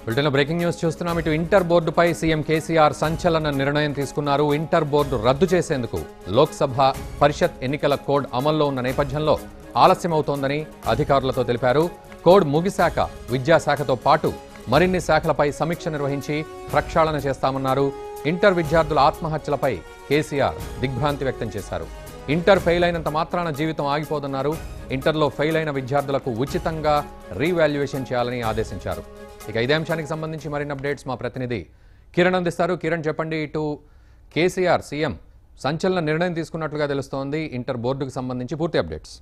బులెటిన్లో breaking news చూస్తున్నాం. ఇటు ఇంటర్ బోర్డుపై సీఎం కేసీఆర్ సంచలన నిర్ణయం తీసుకున్నారు. ఇంటర్ బోర్డు రద్దు చేసేందుకు లోక్సభ పరిషత్ ఎన్నికల కోడ్ అమల్లో ఉన్న నేపథ్యంలో ఆలస్యమవుతోందని అధికారులతో తెలిపారు. కోడ్ ముగిశాక విద్యాశాఖతో పాటు మరిన్ని శాఖలపై సమీక్ష నిర్వహించి ప్రక్షాళన చేస్తామన్నారు. ఇంటర్ విద్యార్థుల ఆత్మహత్యలపై కేసీఆర్ దిగ్భ్రాంతి వ్యక్తం చేశారు. ఇంటర్ ఫెయిల్ అయినంత మాత్రాన జీవితం ఆగిపోదన్నారు. ఇంటర్లో ఫెయిల్ అయిన విద్యార్థులకు ఉచితంగా రీవాల్యుయేషన్ చేయాలని ఆదేశించారు. ఇక ఇదే అంశానికి సంబంధించి మరిన్ని అప్డేట్స్ మా ప్రతినిధి కిరణ్ అందిస్తారు. కిరణ్, చెప్పండి. ఇటు కేసీఆర్ సీఎం సంచలన నిర్ణయం తీసుకున్నట్లుగా తెలుస్తోంది. ఇంటర్ బోర్డుకు సంబంధించి పూర్తి అప్డేట్స్.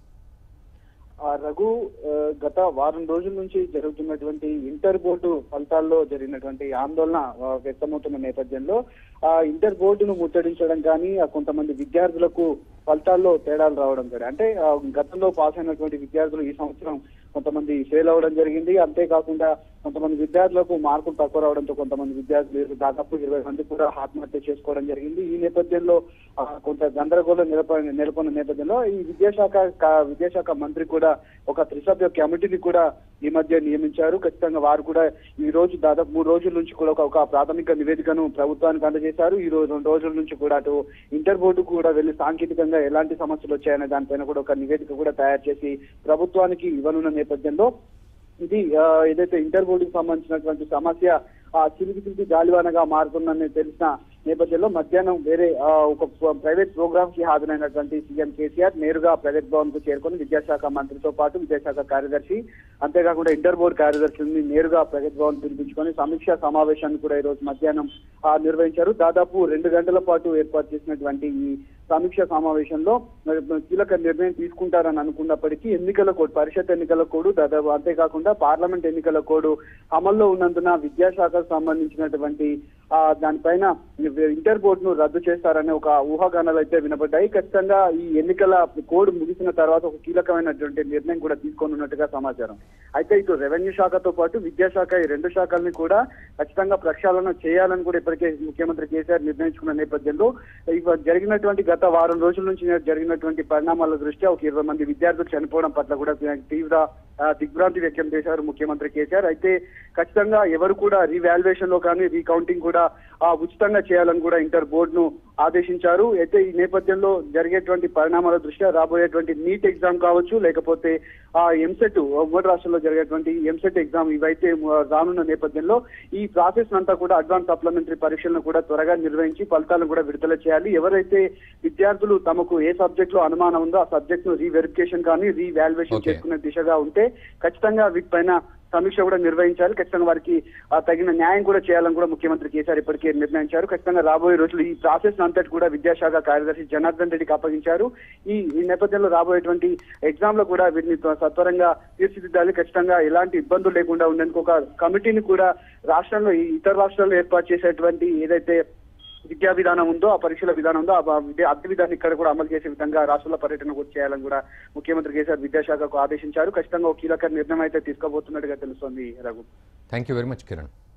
రఘు, గత వారం రోజుల నుంచి జరుగుతున్నటువంటి ఇంటర్ బోర్డు ఫలితాల్లో జరిగినటువంటి ఆందోళన వ్యక్తమవుతున్న నేపథ్యంలో ఇంటర్ బోర్డును ముట్టడించడం కానీ కొంతమంది విద్యార్థులకు ఫలితాల్లో తేడాలు రావడం కానీ, అంటే గతంలో పాస్ అయినటువంటి విద్యార్థులు ఈ సంవత్సరం కొంతమంది ఫెయిల్ అవ్వడం జరిగింది. అంతేకాకుండా కొంతమంది విద్యార్థులకు మార్కులు తక్కువ రావడంతో కొంతమంది విద్యార్థులు దాదాపు 20 మంది కూడా ఆత్మహత్య చేసుకోవడం జరిగింది. ఈ నేపథ్యంలో కొంత గందరగోళం నెలకొన్న నేపథ్యంలో ఈ విద్యాశాఖ మంత్రి కూడా ఒక త్రిసభ్య కమిటీని కూడా ఈ మధ్య నియమించారు. ఖచ్చితంగా వారు కూడా ఈ రోజు దాదాపు 3 రోజుల నుంచి కూడా ఒక ప్రాథమిక నివేదికను ప్రభుత్వానికి అందజేశారు. ఈ రోజు 2 రోజుల నుంచి కూడా అటు ఇంటర్ బోర్డుకు కూడా వెళ్లి సాంకేతికంగా ఎలాంటి సమస్యలు వచ్చాయనే దానిపైన కూడా ఒక నివేదిక కూడా తయారు చేసి ప్రభుత్వానికి ఇవ్వనున్న నేపథ్యంలో ఇది ఏదైతే ఇంటర్ బోర్డుకు సంబంధించినటువంటి సమస్య చిలికి గాలివానగా మారుతుందని తెలిసిన నేపథ్యంలో మధ్యాహ్నం వేరే ఒక ప్రైవేట్ ప్రోగ్రామ్ కి హాజరైనటువంటి సీఎం కేసీఆర్ నేరుగా ప్రైవేట్ భవన్ కు చేరుకొని విద్యాశాఖ మంత్రితో పాటు విద్యాశాఖ కార్యదర్శి, అంతేకాకుండా ఇంటర్ బోర్డు కార్యదర్శులని నేరుగా ప్రైవేట్ భవన్ పిలిపించుకొని సమీక్షా సమావేశాన్ని కూడా ఈ రోజు మధ్యాహ్నం నిర్వహించారు. దాదాపు 2 గంటల పాటు ఏర్పాటు చేసినటువంటి ఈ సమీక్ష సమావేశంలో కీలక నిర్ణయం తీసుకుంటారని అనుకున్నప్పటికీ ఎన్నికల కోడ్, పరిషత్ ఎన్నికల కోడ్, దాదాపు అంతేకాకుండా పార్లమెంట్ ఎన్నికల కోడ్ అమల్లో ఉన్నందున విద్యాశాఖకు సంబంధించినటువంటి దానిపైన ఇంటర్ బోర్డును రద్దు చేస్తారనే ఒక ఊహాగానాలు అయితే వినబడ్డాయి. ఖచ్చితంగా ఈ ఎన్నికల కోడ్ ముగిసిన తర్వాత ఒక కీలకమైనటువంటి నిర్ణయం కూడా తీసుకోనున్నట్టుగా సమాచారం. అయితే ఇటు రెవెన్యూ శాఖతో పాటు విద్యాశాఖ ఈ 2 శాఖల్ని కూడా ఖచ్చితంగా ప్రక్షాళన చేయాలని కూడా ఇప్పటికే ముఖ్యమంత్రి కేసీఆర్ నిర్ణయించుకున్న నేపథ్యంలో జరిగినటువంటి గత వారం రోజుల నుంచి జరిగినటువంటి పరిణామాల దృష్ట్యా ఒక 20 మంది విద్యార్థులు చనిపోవడం పట్ల కూడా తీవ్ర దిగ్భ్రాంతి వ్యక్తం చేశారు ముఖ్యమంత్రి కేసీఆర్. అయితే ఖచ్చితంగా ఎవరు కూడా రీవాల్యుయేషన్ లో కానీ రీకౌంటింగ్ కూడా ఉచితంగా చేయాలని కూడా ఇంటర్ బోర్డును ఆదేశించారు. అయితే ఈ నేపథ్యంలో జరిగేటువంటి పరిణామాల దృష్ట్యా రాబోయేటువంటి నీట్ ఎగ్జామ్ కావచ్చు, లేకపోతే ఎంసెట్ ఉమ్మడి రాష్ట్రంలో జరిగేటువంటి ఎంసెట్ ఎగ్జామ్ ఇవైతే రానున్న నేపథ్యంలో ఈ ప్రాసెస్ అంతా కూడా అడ్వాన్స్ సప్లిమెంటరీ పరీక్షలను కూడా త్వరగా నిర్వహించి ఫలితాలను కూడా విడుదల చేయాలి. ఎవరైతే విద్యార్థులు తమకు ఏ సబ్జెక్ట్ లో అనుమానం ఉందో ఆ సబ్జెక్ట్ ను రీవెరిఫికేషన్ కానీ రీవాల్యుయేషన్ చేసుకునే దిశగా ఉంటే ఖచ్చితంగా వీటిపైన సమీక్ష కూడా నిర్వహించాలి. ఖచ్చితంగా వారికి తగిన న్యాయం కూడా చేయాలని కూడా ముఖ్యమంత్రి కేసీఆర్ ఇప్పటికే నిర్ణయించారు. ఖచ్చితంగా రాబోయే రోజులు ఈ ప్రాసెస్ అంతటి కూడా విద్యాశాఖ కార్యదర్శి జనార్దన్ రెడ్డికి అప్పగించారు. ఈ నేపథ్యంలో రాబోయేటువంటి ఎగ్జామ్ లో కూడా వీటిని సత్వరంగా తీర్చిదిద్దాలి. ఖచ్చితంగా ఎలాంటి ఇబ్బందులు లేకుండా ఉండేందుకు ఒక కమిటీని కూడా రాష్ట్రంలో ఇతర రాష్ట్రాల్లో ఏర్పాటు చేసేటువంటి ఏదైతే విద్యా విధానం ఉందో, ఆ పరీక్షల విధానం ఉందో అదే విధాన్ని ఇక్కడ కూడా అమలు చేసే విధంగా రాష్ట్రాల పర్యటన కూడా చేయాలని కూడా ముఖ్యమంత్రి కేసీఆర్ విద్యాశాఖకు ఆదేశించారు. ఖచ్చితంగా ఒక కీలక నిర్ణయం అయితే తీసుకోబోతున్నట్టుగా తెలుస్తోంది. Raghu, thank you very much Kiran.